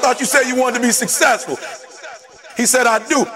thought you said you wanted to be successful. He said, I do.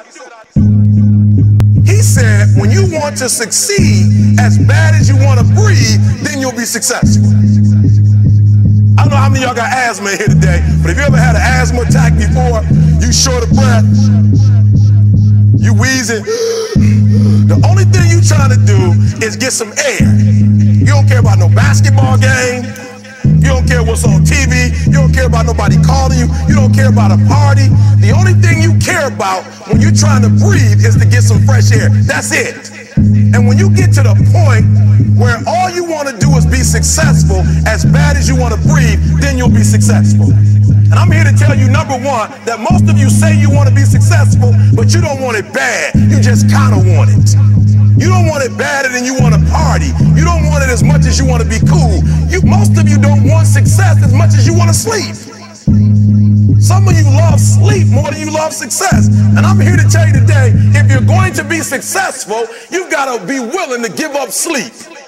He said, when you want to succeed as bad as you want to breathe, then you'll be successful. I don't know how many of y'all got asthma in here today, but if you ever had an asthma attack before, you short of breath, you wheezing, the only thing you trying to do is get some air. You don't care about no basketball game. You don't care what's on TV. You don't care about nobody calling you. You don't care about a party. The only thing you care about when you're trying to breathe is to get some fresh air. That's it. And when you get to the point where all you want to do is be successful as bad as you want to breathe, then you'll be successful. And I'm here to tell you, number one, that most of you say you want to be successful, but you don't want it bad. You just kind of want it. You don't want it badder than you want to party. You don't want it as much as you want to be cool. Most of you don't want success as much as you want to sleep. Some of you love sleep more than you love success. And I'm here to tell you today, if you're going to be successful, you've got to be willing to give up sleep.